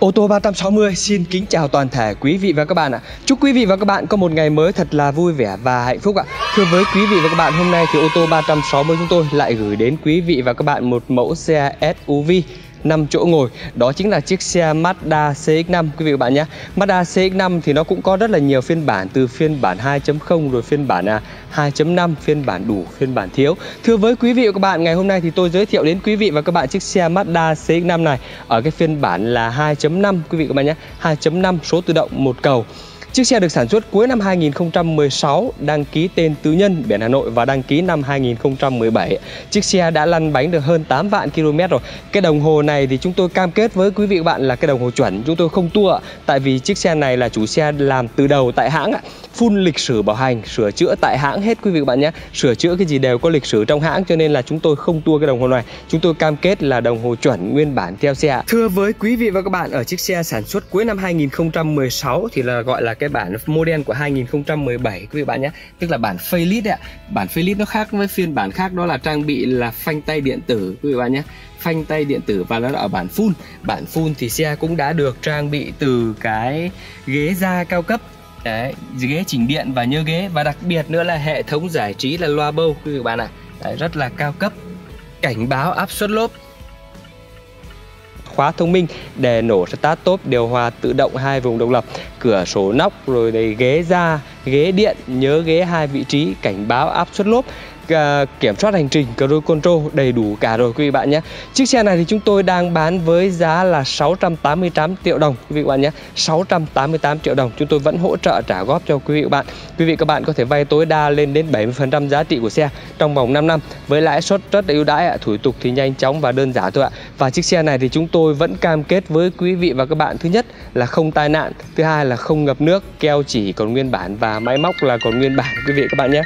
Ô tô 360 xin kính chào toàn thể quý vị và các bạn ạ. Chúc quý vị và các bạn có một ngày mới thật là vui vẻ và hạnh phúc ạ. Thưa với quý vị và các bạn, hôm nay thì ô tô 360 chúng tôi lại gửi đến quý vị và các bạn một mẫu xe SUV 5 chỗ ngồi. Đó chính là chiếc xe Mazda CX-5 quý vị và các bạn nhé. Mazda CX-5 thì nó cũng có rất là nhiều phiên bản, từ phiên bản 2.0 rồi phiên bản 2.5, phiên bản đủ, phiên bản thiếu. Thưa với quý vị và các bạn, ngày hôm nay thì tôi giới thiệu đến quý vị và các bạn chiếc xe Mazda CX-5 này ở cái phiên bản là 2.5 quý vị và các bạn nhé. 2.5 số tự động một cầu. Chiếc xe được sản xuất cuối năm 2016, đăng ký tên tư nhân, biển Hà Nội và đăng ký năm 2017. Chiếc xe đã lăn bánh được hơn 8 vạn km rồi. Cái đồng hồ này thì chúng tôi cam kết với quý vị và các bạn là cái đồng hồ chuẩn, chúng tôi không tua. Tại vì chiếc xe này là chủ xe làm từ đầu tại hãng ạ. Full lịch sử bảo hành, sửa chữa tại hãng hết quý vị và các bạn nhé. Sửa chữa cái gì đều có lịch sử trong hãng, cho nên là chúng tôi không tua cái đồng hồ này. Chúng tôi cam kết là đồng hồ chuẩn nguyên bản theo xe. Thưa với quý vị và các bạn, ở chiếc xe sản xuất cuối năm 2016 thì là gọi là cái bản model của 2017 quý vị bạn nhé, tức là bản facelift ạ. Bản facelift nó khác với phiên bản khác, đó là trang bị là phanh tay điện tử quý vị bạn nhé, phanh tay điện tử, và nó là ở bản full. Bản full thì xe cũng đã được trang bị từ cái ghế da cao cấp. Đấy, ghế chỉnh điện và nhớ ghế, và đặc biệt nữa là hệ thống giải trí là loa bâu quý vị bạn ạ. Đấy, rất là cao cấp. Cảnh báo áp suất lốp, khóa thông minh, đèn nổ start top, điều hòa tự động 2 vùng độc lập, cửa sổ nóc, rồi đây ghế da, ghế điện, nhớ ghế 2 vị trí, cảnh báo áp suất lốp, kiểm soát hành trình, cruise control, đầy đủ cả rồi quý vị bạn nhé. Chiếc xe này thì chúng tôi đang bán với giá là 688 triệu đồng quý vị bạn nhé. 688 triệu đồng, chúng tôi vẫn hỗ trợ trả góp cho quý vị các bạn. Quý vị các bạn có thể vay tối đa lên đến 70% giá trị của xe trong vòng 5 năm với lãi suất rất là ưu đãi ạ. Thủ tục thì nhanh chóng và đơn giản thôi ạ. Và chiếc xe này thì chúng tôi vẫn cam kết với quý vị và các bạn, thứ nhất là không tai nạn, thứ hai là không ngập nước, keo chỉ còn nguyên bản và máy móc là còn nguyên bản quý vị các bạn nhé.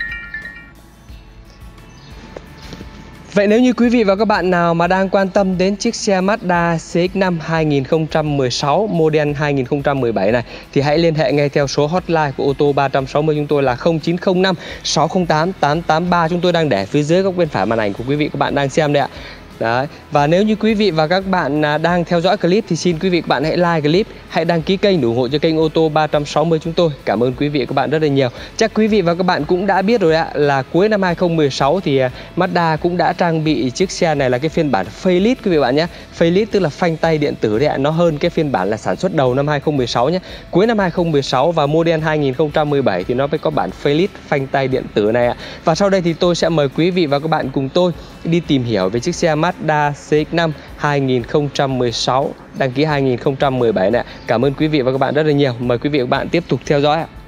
Vậy nếu như quý vị và các bạn nào mà đang quan tâm đến chiếc xe Mazda CX-5 2016 model 2017 này thì hãy liên hệ ngay theo số hotline của ô tô 360 chúng tôi là 0905 608 883, chúng tôi đang để phía dưới góc bên phải màn ảnh của quý vị các bạn đang xem đây ạ. Đấy. Và nếu như quý vị và các bạn đang theo dõi clip thì xin quý vị các bạn hãy like clip, hãy đăng ký kênh ủng hộ cho kênh ô tô 360 chúng tôi. Cảm ơn quý vị và các bạn rất là nhiều. Chắc quý vị và các bạn cũng đã biết rồi ạ, là cuối năm 2016 thì Mazda cũng đã trang bị chiếc xe này là cái phiên bản facelift quý vị bạn nhé. Facelift tức là phanh tay điện tử đấy ạ, nó hơn cái phiên bản là sản xuất đầu năm 2016 nhé. Cuối năm 2016 và model 2017 thì nó mới có bản facelift phanh tay điện tử này ạ. Và sau đây thì tôi sẽ mời quý vị và các bạn cùng tôi đi tìm hiểu về chiếc xe Mazda CX-5 2016 đăng ký 2017 này. Cảm ơn quý vị và các bạn rất là nhiều. Mời quý vị và các bạn tiếp tục theo dõi ạ.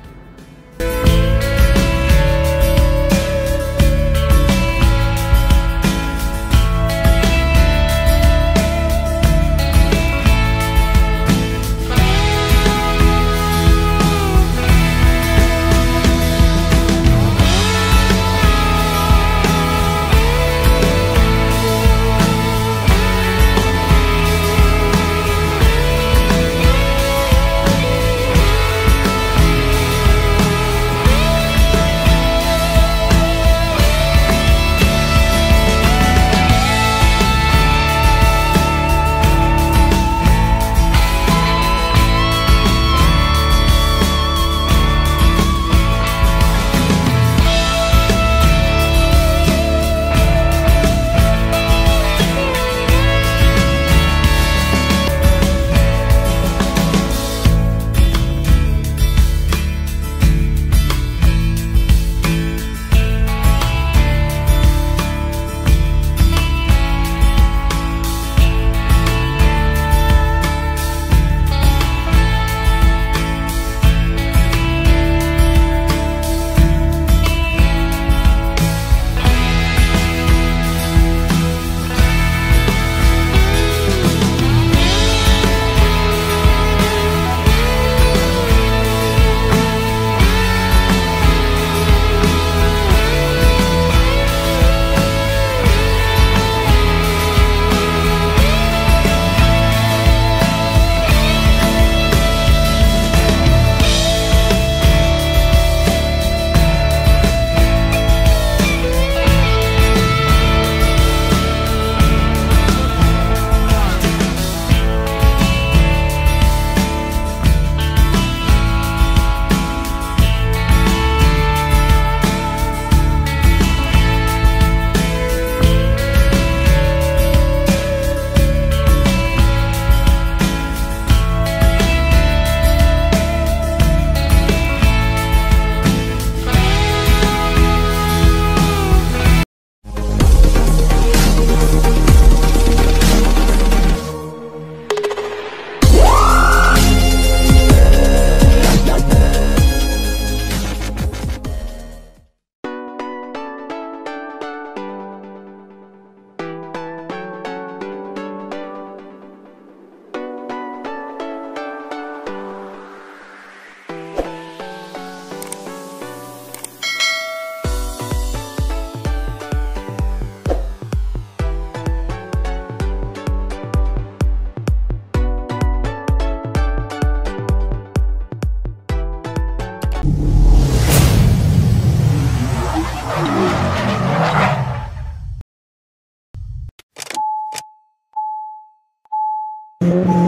luôn.